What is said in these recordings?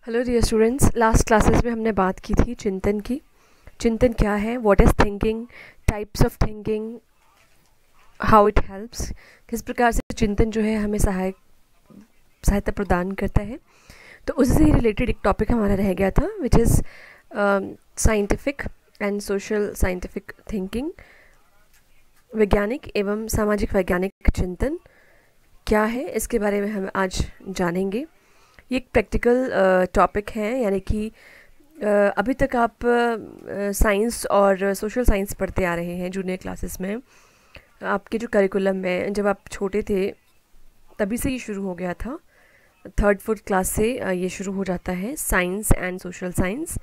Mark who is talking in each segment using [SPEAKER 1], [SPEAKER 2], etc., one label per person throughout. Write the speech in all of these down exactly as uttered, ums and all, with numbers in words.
[SPEAKER 1] Hello dear students, last classes में हमने बात की थी चिंतन की। चिंतन क्या है, what is thinking, types of thinking, how it helps, किस प्रकार से चिंतन जो है हमें सहायक सहायता प्रदान करता है। तो उससे ही रिलेटेड एक टॉपिक हमारा रह गया था which is scientific and social scientific thinking. वैज्ञानिक एवं सामाजिक वैज्ञानिक चिंतन क्या है, इसके बारे में हम आज जानेंगे। ये एक प्रैक्टिकल टॉपिक है, यानी कि uh, अभी तक आप साइंस uh, और सोशल साइंस पढ़ते आ रहे हैं जूनियर क्लासेस में। आपके जो करिकुलम में जब आप छोटे थे तभी से ये शुरू हो गया था। थर्ड फोर्थ क्लास से uh, ये शुरू हो जाता है, साइंस एंड सोशल साइंस।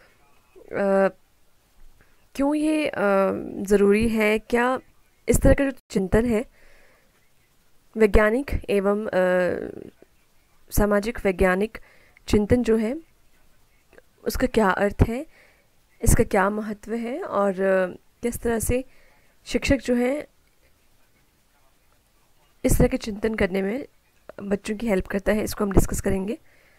[SPEAKER 1] क्यों ये uh, ज़रूरी है? क्या इस तरह का जो चिंतन है वैज्ञानिक एवं uh, सामाजिक वैज्ञानिक चिंतन जो है उसका क्या अर्थ है, इसका क्या महत्व है और किस तरह से शिक्षक जो हैं इस तरह के चिंतन करने में बच्चों की हेल्प करता है, इसको हम डिस्कस करेंगे।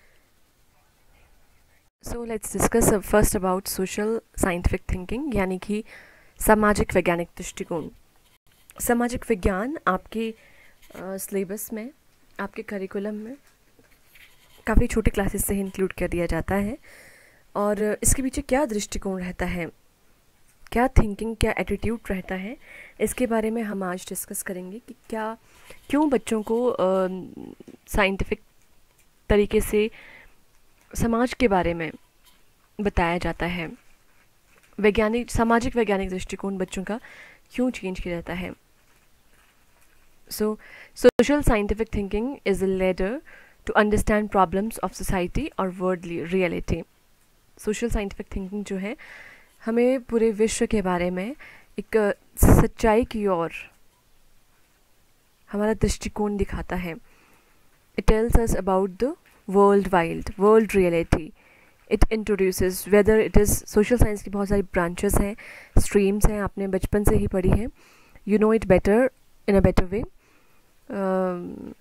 [SPEAKER 1] So let's discuss first about social scientific thinking, यानी कि सामाजिक वैज्ञानिक दृष्टिकोण। सामाजिक विज्ञान आपके सिलेबस uh, में, आपके करिकुलम में काफ़ी छोटे क्लासेस से ही इंक्लूड कर दिया जाता है। और इसके पीछे क्या दृष्टिकोण रहता है, क्या थिंकिंग, क्या एटीट्यूड रहता है, इसके बारे में हम आज डिस्कस करेंगे कि क्या क्यों बच्चों को साइंटिफिक तरीके से समाज के बारे में बताया जाता है। वैज्ञानिक सामाजिक वैज्ञानिक दृष्टिकोण बच्चों का क्यों चेंज किया जाता है। So social scientific thinking is a ladder to understand problems of society or world reality। Social scientific thinking जो है हमें पूरे विश्व के बारे में एक सच्चाई की ओर हमारा दृष्टिकोण दिखाता है। It tells us about the world wild world reality। It introduces whether it is social science की बहुत सारी branches हैं, streams हैं, आपने बचपन से ही पढ़ी है। You know it better in a better way। um,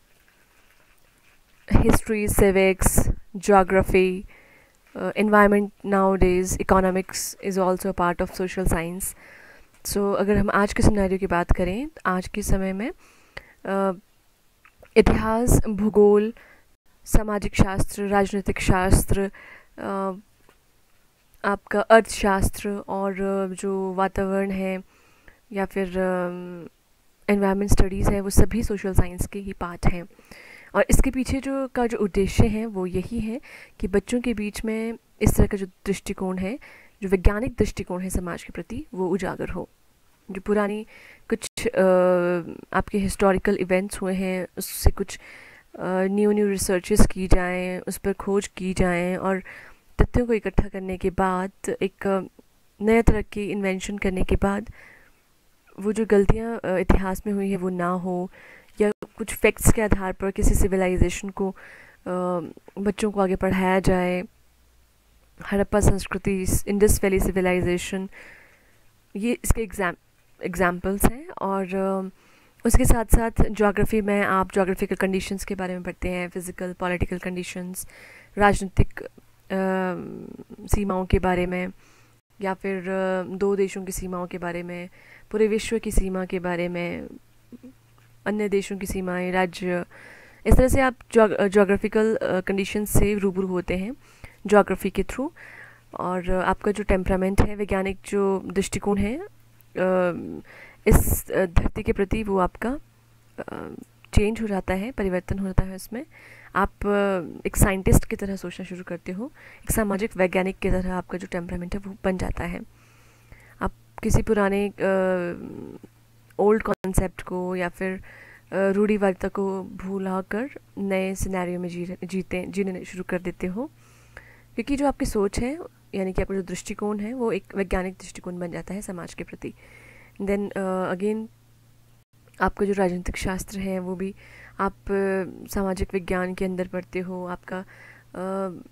[SPEAKER 1] history, civics, geography, uh, environment nowadays, economics is also a part of social science। so अगर हम आज के सिनेरियो की बात करें, आज के समय में uh, इतिहास, भूगोल, सामाजिक शास्त्र, राजनीतिक शास्त्र, uh, आपका अर्थशास्त्र और uh, जो वातावरण है या फिर एनवायरनमेंट uh, स्टडीज़ है, वो सभी सोशल साइंस के ही पार्ट हैं। और इसके पीछे जो का जो उद्देश्य है वो यही है कि बच्चों के बीच में इस तरह का जो दृष्टिकोण है, जो वैज्ञानिक दृष्टिकोण है समाज के प्रति, वो उजागर हो। जो पुरानी कुछ आ, आपके हिस्टोरिकल इवेंट्स हुए हैं उससे कुछ न्यू न्यू रिसर्चेस की जाएं, उस पर खोज की जाएं और तथ्यों को इकट्ठा करने के बाद एक नए तरह की इन्वेंशन करने के बाद वो जो गलतियाँ इतिहास में हुई है वो ना हो, या कुछ फैक्ट्स के आधार पर किसी सिविलाइजेशन को आ, बच्चों को आगे पढ़ाया जाए। हड़प्पा संस्कृति, इंडस वैली सिविलाइजेशन, ये इसके एग्जाम एग्जाम्पल्स हैं। और आ, उसके साथ साथ ज्योग्राफी में आप ज्योग्राफिकल कंडीशंस के बारे में पढ़ते हैं, फिज़िकल पॉलिटिकल कंडीशंस, राजनीतिक सीमाओं के बारे में, या फिर आ, दो देशों की सीमाओं के बारे में, पूरे विश्व की सीमा के बारे में, अन्य देशों की सीमाएं, राज्य, इस तरह से आप ज्योग्राफिकल कंडीशंस से रूबरू होते हैं ज्योग्राफी के थ्रू। और uh, आपका जो टेम्परामेंट है, वैज्ञानिक जो दृष्टिकोण है uh, इस uh, धरती के प्रति, वो आपका चेंज uh, हो जाता है, परिवर्तन होता है उसमें। आप uh, एक साइंटिस्ट की तरह सोचना शुरू करते हो, एक सामाजिक वैज्ञानिक की तरह आपका जो टेम्परामेंट है वो बन जाता है। आप किसी पुराने uh, ओल्ड कॉन्सेप्ट को या फिर रूढ़िवादिता को भूला कर नए सिनेरियो में जी जीते जीने शुरू कर देते हो, क्योंकि जो आपकी सोच है, यानी कि आपका जो दृष्टिकोण है, वो एक वैज्ञानिक दृष्टिकोण बन जाता है समाज के प्रति। देन अगेन आपका जो राजनीतिक शास्त्र है वो भी आप uh, सामाजिक विज्ञान के अंदर पढ़ते हो। आपका uh,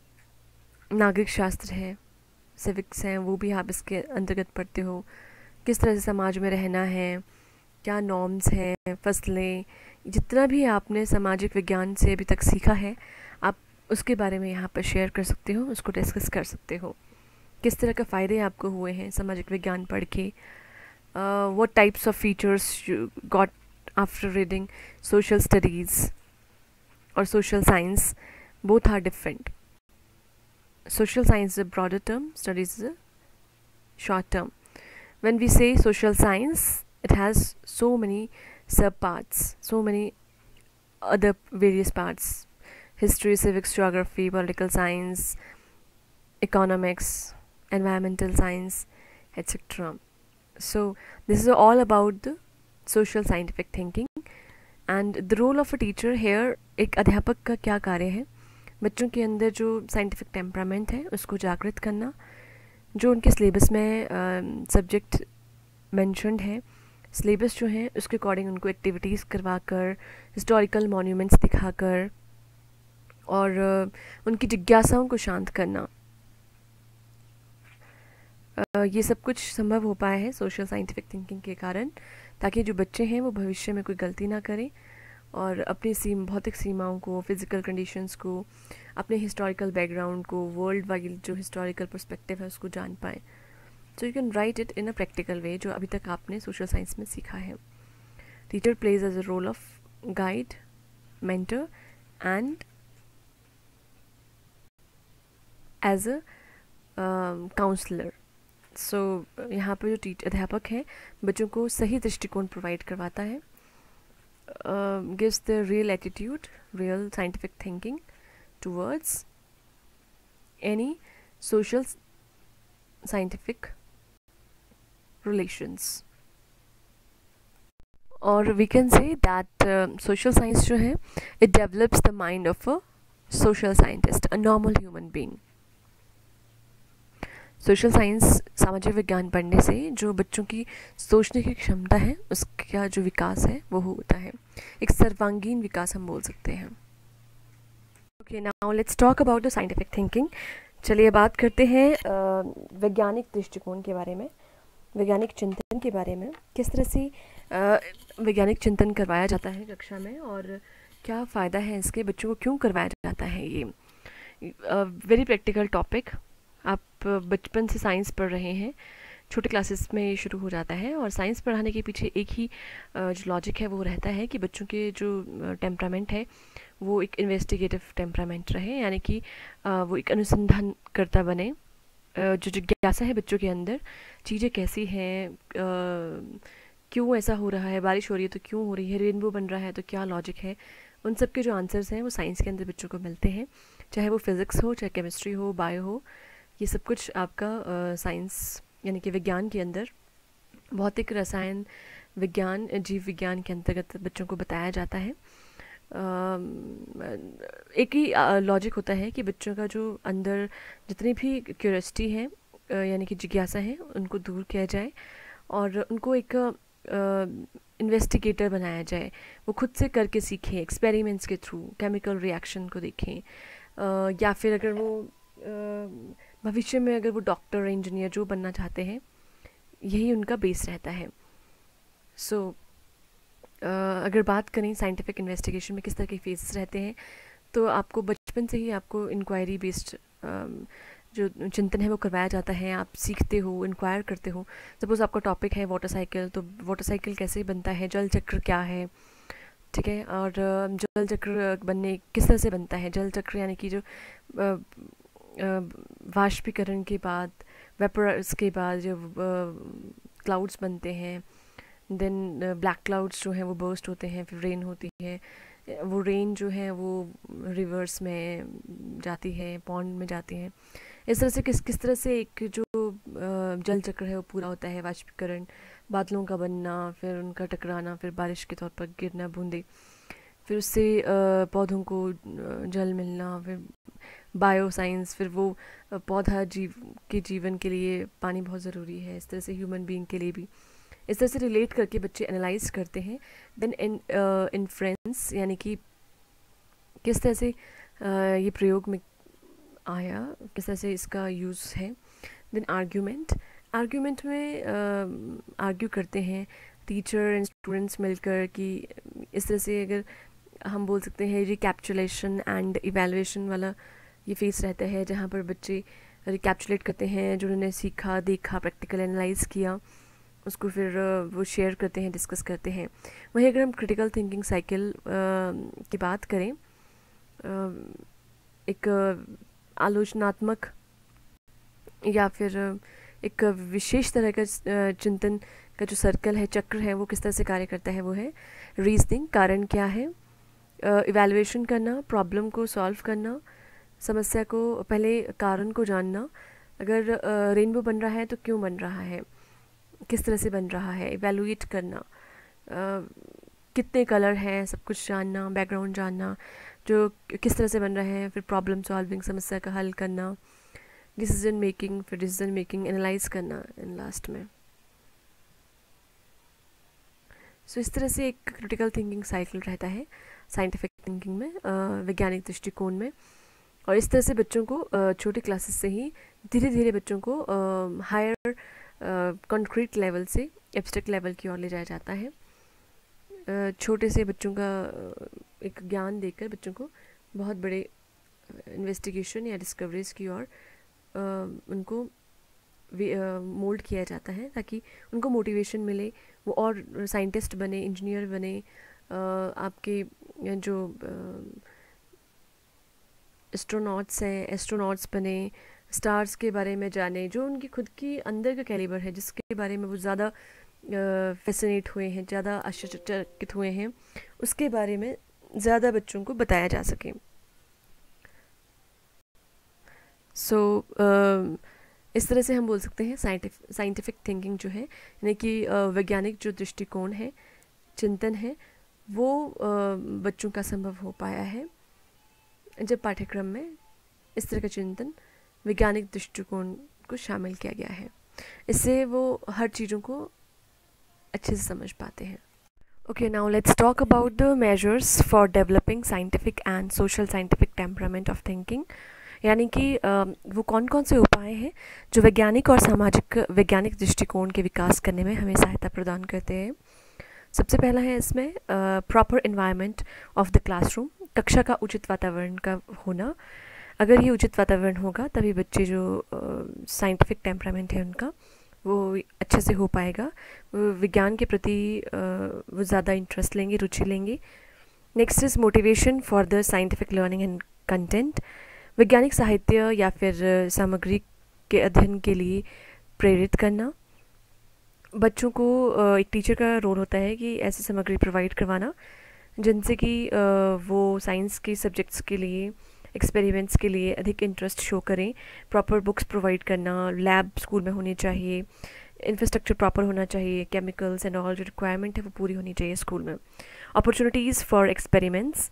[SPEAKER 1] नागरिक शास्त्र है, सिविक्स हैं, वो भी आप इसके अंतर्गत पढ़ते हो। किस तरह से समाज में रहना है, क्या नॉर्म्स हैं, फसलें, जितना भी आपने सामाजिक विज्ञान से अभी तक सीखा है, आप उसके बारे में यहाँ पर शेयर कर सकते हो, उसको डिस्कस कर सकते हो। किस तरह के फ़ायदे आपको हुए हैं सामाजिक विज्ञान पढ़ के, what types of features you got after reading social studies or social science. Both are different. Social science is a broader term, studies is a short term. When we say social science, it has so many subparts, so many other various parts: history, civics, geography, political science, economics, environmental science, etc. So this is all about the social scientific thinking. And the role of a teacher here, एक अध्यापक का क्या कार्य है? बच्चों के अंदर जो साइंटिफिक टेम्परामेंट है उसको जागृत करना, जो उनके सिलेबस में सब्जेक्ट मेंशन्ड है, सिलेबस जो है उसके अकॉर्डिंग उनको एक्टिविटीज़ करवाकर, हिस्टोरिकल मॉन्यूमेंट्स दिखाकर और uh, उनकी जिज्ञासाओं को शांत करना। uh, ये सब कुछ संभव हो पाया है सोशल साइंटिफिक थिंकिंग के कारण, ताकि जो बच्चे हैं वो भविष्य में कोई गलती ना करें और अपनी सीम भौतिक सीमाओं को, फिज़िकल कंडीशंस को, अपने हिस्टोरिकल बैकग्राउंड को, वर्ल्ड वाइड जो हिस्टोरिकल पर्सपेक्टिव है उसको जान पाएँ। So you can write it in a practical way, जो अभी तक आपने सोशल साइंस में सीखा है। Teacher plays as a role of guide, mentor and as a counsellor. So so, यहाँ पर जो टीच अध्यापक है बच्चों को सही दृष्टिकोण प्रोवाइड करवाता है, gives the real attitude, real scientific thinking towards any social scientific relations. और we can say that social science जो है it develops the mind of a social scientist, a normal human being. Social science सामाजिक विज्ञान पढ़ने से जो बच्चों की सोचने की क्षमता है उसका जो विकास है वो होता है, एक सर्वांगीण विकास हम बोल सकते हैं। Okay, now let's talk about the scientific thinking. चलिए बात करते हैं वैज्ञानिक दृष्टिकोण के बारे में, वैज्ञानिक चिंतन के बारे में। किस तरह से वैज्ञानिक चिंतन करवाया जाता है कक्षा में और क्या फ़ायदा है इसके, बच्चों को क्यों करवाया जाता है। ये वेरी प्रैक्टिकल टॉपिक। आप बचपन से साइंस पढ़ रहे हैं, छोटे क्लासेस में ये शुरू हो जाता है और साइंस पढ़ाने के पीछे एक ही जो लॉजिक है वो रहता है कि बच्चों के जो टेम्परामेंट है वो एक इन्वेस्टिगेटिव टेम्परामेंट रहे, यानी कि वो एक अनुसंधान करता बने। जो जिज्ञासा है बच्चों के अंदर, चीज़ें कैसी हैं, क्यों ऐसा हो रहा है, बारिश हो रही है तो क्यों हो रही है, रेनबो बन रहा है तो क्या लॉजिक है, उन सब के जो आंसर्स हैं वो साइंस के अंदर बच्चों को मिलते हैं, चाहे वो फिज़िक्स हो, चाहे केमिस्ट्री हो, बायो हो। ये सब कुछ आपका साइंस यानी कि विज्ञान के अंदर, भौतिक, रसायन विज्ञान, जीव विज्ञान के अंतर्गत बच्चों को बताया जाता है। आ, एक ही लॉजिक होता है कि बच्चों का जो अंदर जितनी भी क्यूरियोसिटी है यानी कि जिज्ञासा है उनको दूर किया जाए और उनको एक इन्वेस्टिगेटर बनाया जाए। वो खुद से करके सीखें, एक्सपेरिमेंट्स के थ्रू केमिकल रिएक्शन को देखें, आ, या फिर अगर वो आ, भविष्य में अगर वो डॉक्टर, इंजीनियर जो बनना चाहते हैं, यही उनका बेस रहता है। सो so, uh, अगर बात करें साइंटिफिक इन्वेस्टिगेशन में किस तरह के फेजेस रहते हैं, तो आपको बचपन से ही आपको इंक्वायरी बेस्ड जो चिंतन है वो करवाया जाता है। आप सीखते हो, इंक्वायर करते हो। सपोज़ आपका टॉपिक है वाटर साइकिल, तो वाटर साइकिल कैसे बनता है, जल चक्र क्या है, ठीक है, और जल चक्र बनने किस तरह से बनता है। जल चक्र यानी कि जो uh, वाष्पीकरण के बाद, वेपर्स के बाद जो क्लाउड्स बनते हैं, देन ब्लैक क्लाउड्स जो हैं वो बर्स्ट होते हैं, फिर रेन होती है, वो रेन जो है वो रिवर्स में जाती है, पॉन्ड में जाती है। इस तरह से किस किस तरह से एक जो जल चक्र है वो पूरा होता है। वाष्पीकरण, बादलों का बनना, फिर उनका टकराना, फिर बारिश के तौर पर गिरना बूंदे, फिर उससे पौधों को जल मिलना, फिर बायो साइंस, फिर वो पौधा जीव के जीवन के लिए पानी बहुत ज़रूरी है। इस तरह से ह्यूमन बीइंग के लिए भी इस तरह से रिलेट करके बच्चे एनालाइज करते हैं। देन इन इन्फ्रेंस यानी कि किस तरह से uh, ये प्रयोग में आया, किस तरह से इसका यूज़ है। देन आर्ग्यूमेंट, आर्ग्यूमेंट में आर्ग्यू uh, करते हैं टीचर एंड स्टूडेंट्स मिलकर कि इस तरह से अगर हम बोल सकते हैं रिकैप्चुलेशन एंड इवैल्यूएशन वाला ये फेस रहता है, जहाँ पर बच्चे रिकैप्चुलेट करते हैं जो उन्होंने सीखा, देखा, प्रैक्टिकल एनालाइज किया, उसको फिर वो शेयर करते हैं, डिस्कस करते हैं। वहीं अगर हम क्रिटिकल थिंकिंग साइकिल की बात करें, एक आलोचनात्मक या फिर एक विशेष तरह का चिंतन का जो सर्कल है, चक्र है, वो किस तरह से कार्य करता है, वो है रीजनिंग, कारण क्या है, इवैल्यूएशन करना, प्रॉब्लम को सॉल्व करना, समस्या को पहले कारण को जानना, अगर रेनबो बन रहा है तो क्यों बन रहा है, किस तरह से बन रहा है, इवैल्यूएट करना, uh, कितने कलर हैं, सब कुछ जानना, बैकग्राउंड जानना, जो किस तरह से बन रहे हैं, फिर प्रॉब्लम सॉल्विंग, समस्या का हल करना, डिसीजन मेकिंग, फिर डिसीजन मेकिंग एनालाइज करना इन लास्ट में। सो so, इस तरह से एक क्रिटिकल थिंकिंग साइकिल रहता है साइंटिफिक थिंकिंग में, वैज्ञानिक दृष्टिकोण में। और इस तरह से बच्चों को छोटे क्लासेस से ही धीरे धीरे बच्चों को हायर कॉन्क्रीट लेवल से एब्स्ट्रैक्ट लेवल की ओर ले जाया जाता है। uh, छोटे से बच्चों का uh, एक ज्ञान देकर बच्चों को बहुत बड़े इन्वेस्टिगेशन या डिस्कवरीज की ओर uh, उनको मोल्ड uh, किया जाता है, ताकि उनको मोटिवेशन मिले, वो और साइंटिस्ट बने, इंजीनियर बने, uh, आपके जो एस्ट्रोनॉट्स हैं, एस्ट्रोनॉट्स बने, स्टार्स के बारे में जाने, जो उनकी खुद की अंदर का कैलिबर है, जिसके बारे में वो ज़्यादा फैसिनेट हुए हैं, ज़्यादा आश्चर्यचकित हुए हैं, उसके बारे में ज़्यादा बच्चों को बताया जा सके। सो so, uh, इस तरह से हम बोल सकते हैं साइंटिफिक साइंटिफिक थिंकिंग जो है, यानी कि वैज्ञानिक जो दृष्टिकोण है, चिंतन है, वो uh, बच्चों का संभव हो पाया है जब पाठ्यक्रम में इस तरह का चिंतन, वैज्ञानिक दृष्टिकोण को शामिल किया गया है। इससे वो हर चीज़ों को अच्छे से समझ पाते हैं। Okay, now let's talk about the measures for developing scientific and social scientific temperament of thinking, यानी कि वो कौन कौन से उपाय हैं जो वैज्ञानिक और सामाजिक वैज्ञानिक दृष्टिकोण के विकास करने में हमें सहायता प्रदान करते हैं। सबसे पहला है इसमें proper environment of the classroom, कक्षा का उचित वातावरण का होना। अगर ये उचित वातावरण होगा तभी बच्चे जो साइंटिफिक टेम्परामेंट है उनका वो अच्छे से हो पाएगा, वो विज्ञान के प्रति वो ज़्यादा इंटरेस्ट लेंगे, रुचि लेंगे। Next is motivation for the scientific learning and content, वैज्ञानिक साहित्य या फिर सामग्री के अध्ययन के लिए प्रेरित करना। बच्चों को एक टीचर का रोल होता है कि ऐसी सामग्री प्रोवाइड करवाना जिनसे कि वो साइंस के सब्जेक्ट्स के लिए, एक्सपेरिमेंट्स के लिए अधिक इंटरेस्ट शो करें। प्रॉपर बुक्स प्रोवाइड करना, लैब स्कूल में होनी चाहिए, इंफ्रास्ट्रक्चर प्रॉपर होना चाहिए, केमिकल्स एंड ऑल जो रिक्वायरमेंट है वो पूरी होनी चाहिए स्कूल में। अपॉर्चुनिटीज़ फॉर एक्सपेरिमेंट्स,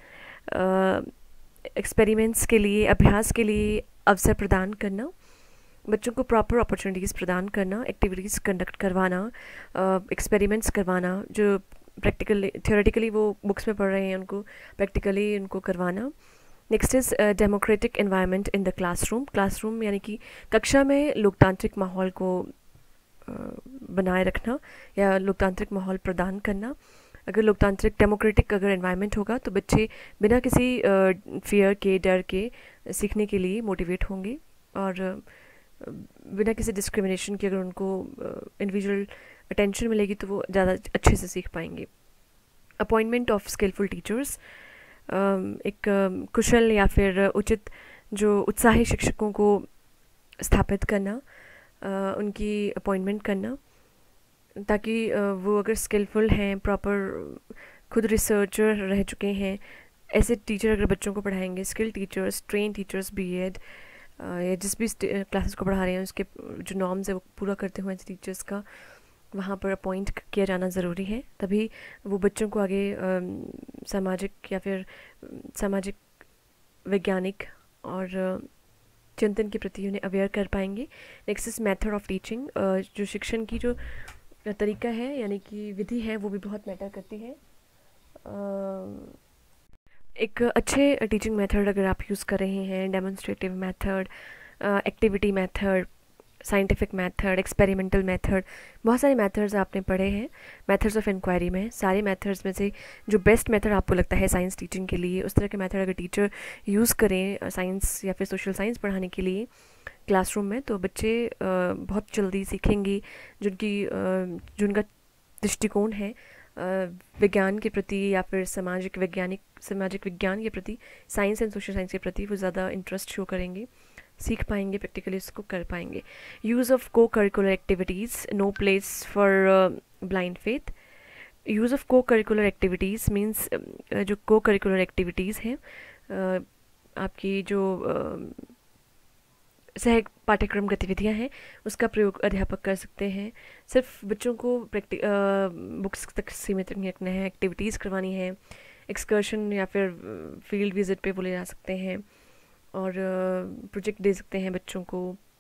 [SPEAKER 1] एक्सपेरिमेंट्स के लिए, अभ्यास के लिए अवसर प्रदान करना, बच्चों को प्रॉपर अपॉर्चुनिटीज़ प्रदान करना, एक्टिविटीज़ कंडक्ट करवाना, एक्सपेरिमेंट्स uh, करवाना, जो प्रैक्टिकली थियोरेटिकली वो बुक्स में पढ़ रहे हैं उनको प्रैक्टिकली उनको करवाना। Next is democratic environment in the classroom, classroom यानी कि कक्षा में लोकतांत्रिक माहौल को uh, बनाए रखना या लोकतांत्रिक माहौल प्रदान करना। अगर लोकतांत्रिक डेमोक्रेटिक अगर एनवायरनमेंट होगा तो बच्चे बिना किसी फियर uh, के, डर के सीखने के लिए मोटिवेट होंगे, और uh, बिना किसी डिस्क्रिमिनेशन के अगर उनको इंडिविजुअल अटेंशन मिलेगी तो वो ज़्यादा अच्छे से सीख पाएंगे। अपॉइंटमेंट ऑफ स्किलफुल टीचर्स, एक uh, कुशल या फिर उचित जो उत्साही शिक्षकों को स्थापित करना, uh, उनकी अपॉइंटमेंट करना, ताकि uh, वो अगर स्किलफुल हैं, प्रॉपर खुद रिसर्चर रह चुके हैं, ऐसे टीचर अगर बच्चों को पढ़ाएंगे, skill teachers, train teachers, B Ed या जिस भी क्लासेस को पढ़ा रहे हैं उसके जो नॉर्म्स है वो पूरा करते हुए टीचर्स का वहाँ पर अपॉइंट किया जाना ज़रूरी है। तभी वो बच्चों को आगे आ, सामाजिक या फिर सामाजिक वैज्ञानिक और चिंतन के प्रति उन्हें अवेयर कर पाएंगे। Next is method of teaching, जो शिक्षण की जो तरीका है यानी कि विधि है वो भी बहुत मैटर करती है। आ, एक अच्छे टीचिंग मेथड अगर आप यूज़ कर रहे हैं, demonstrative method, activity method, scientific method, experimental method, बहुत सारे मेथड्स आपने पढ़े हैं मेथड्स ऑफ इंक्वायरी में। सारे मेथड्स में से जो बेस्ट मेथड आपको लगता है साइंस टीचिंग के लिए, उस तरह के मेथड अगर टीचर यूज़ करें साइंस या फिर सोशल साइंस पढ़ाने के लिए क्लासरूम में, तो बच्चे बहुत जल्दी सीखेंगे। जिनकी जो उनका दृष्टिकोण है विज्ञान के प्रति या फिर सामाजिक वैज्ञानिक सामाजिक विज्ञान के प्रति, साइंस एंड सोशल साइंस के प्रति वो ज़्यादा इंटरेस्ट शो करेंगे, सीख पाएंगे, प्रैक्टिकली उसको कर पाएंगे। Use of co curricular activities, no place for blind faith. Use of co curricular activities means जो को करिकुलर एक्टिविटीज़ हैं आपकी जो uh, सह पाठ्यक्रम गतिविधियां हैं, उसका प्रयोग अध्यापक कर सकते हैं। सिर्फ बच्चों को प्रैक्टि बुक्स तक सीमित नहीं रखना है, एक्टिविटीज़ करवानी है, एक्सकर्शन या फिर फील्ड विजिट पे वो ले जा सकते हैं और प्रोजेक्ट दे सकते हैं बच्चों को।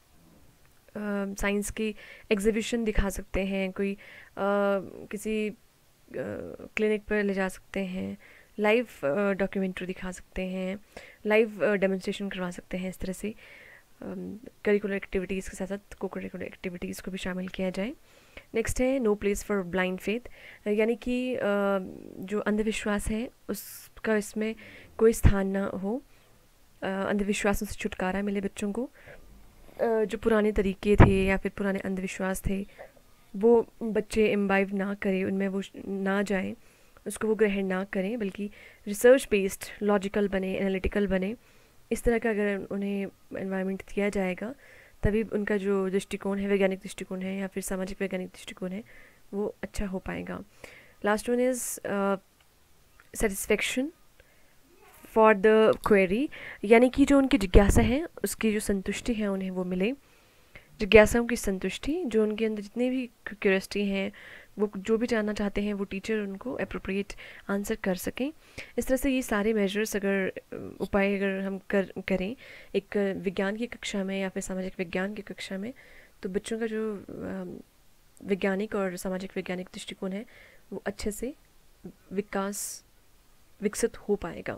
[SPEAKER 1] साइंस की एग्जीबिशन दिखा सकते हैं, कोई आ, किसी क्लिनिक पर ले जा सकते हैं, लाइव डॉक्यूमेंट्री दिखा सकते हैं, लाइव डेमोन्स्ट्रेशन करवा सकते हैं। इस तरह से करिकुलर एक्टिविटीज़ के साथ साथ को करिकुलर एक्टिविटीज़ को भी शामिल किया जाए। नेक्स्ट है no place for blind faith, यानी कि जो अंधविश्वास है उसका इसमें कोई स्थान ना हो, अंधविश्वासों से छुटकारा मिले बच्चों को। जो पुराने तरीके थे या फिर पुराने अंधविश्वास थे वो बच्चे इम्बाइब ना करें, उनमें वो ना जाएं, उसको वो ग्रहण ना करें, बल्कि रिसर्च बेस्ड लॉजिकल बने, एनालिटिकल बने। इस तरह का अगर उन्हें एनवायरनमेंट दिया जाएगा तभी उनका जो दृष्टिकोण है, वैज्ञानिक दृष्टिकोण है या फिर सामाजिक वैज्ञानिक दृष्टिकोण है, वो अच्छा हो पाएगा। Last one is satisfaction for the query, यानी कि जो उनकी जिज्ञासा है उसकी जो संतुष्टि है उन्हें वो मिले। जिज्ञासाओं की संतुष्टि, जो उनके अंदर जितनी भी क्यूरियोसिटी हैं, वो जो भी जानना चाहते हैं वो टीचर उनको अप्रोप्रिएट आंसर कर सकें। इस तरह से ये सारे मेजर्स अगर उपाय अगर हम कर करें एक विज्ञान की कक्षा में या फिर सामाजिक विज्ञान की कक्षा में, तो बच्चों का जो वैज्ञानिक और सामाजिक वैज्ञानिक दृष्टिकोण है वो अच्छे से विकास विकसित हो पाएगा।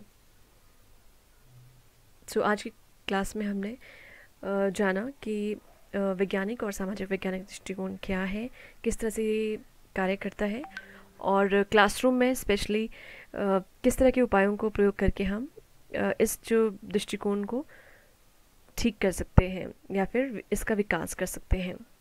[SPEAKER 1] सो so, आज की क्लास में हमने जाना कि वैज्ञानिक और सामाजिक वैज्ञानिक दृष्टिकोण क्या है, किस तरह से ये कार्य करता है, और क्लासरूम में स्पेशली किस तरह के उपायों को प्रयोग करके हम इस जो दृष्टिकोण को ठीक कर सकते हैं या फिर इसका विकास कर सकते हैं।